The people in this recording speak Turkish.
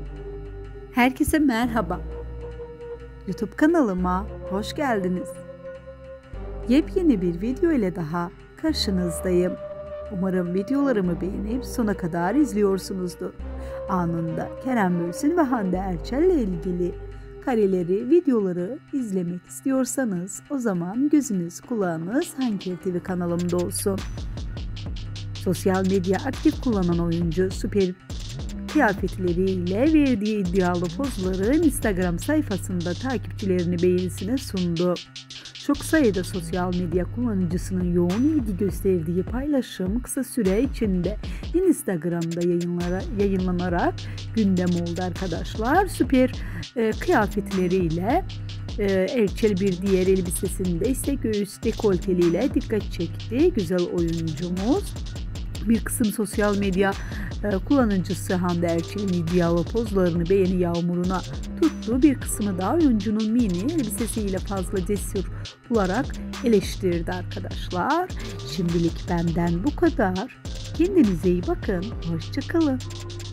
Herkese merhaba. YouTube kanalıma hoş geldiniz. Yepyeni bir video ile daha karşınızdayım. Umarım videolarımı beğenip sona kadar izliyorsunuzdur. Anında Kerem Bürsin ve Hande Erçel ile ilgili kareleri, videoları izlemek istiyorsanız o zaman gözünüz kulağınız Hanker TV kanalımda olsun. Sosyal medya aktif kullanan oyuncu süper kıyafetleriyle verdiği iddialı pozları Instagram sayfasında takipçilerini beğenisine sundu. Çok sayıda sosyal medya kullanıcısının yoğun ilgi gösterdiği paylaşım kısa süre içinde Instagram'da yayınlanarak gündem oldu arkadaşlar. Süper kıyafetleriyle Erçel bir diğer elbisesinde ise göğüs dekolteliyle dikkat çekti. Güzel oyuncumuz. Bir kısım sosyal medya kullanıcısı Hande Erçel'in iddialı pozlarını beğeni yağmuruna tuttu. Bir kısmı da oyuncunun mini elbisesiyle fazla cesur bularak eleştirdi arkadaşlar. Şimdilik benden bu kadar. Kendinize iyi bakın. Hoşça kalın.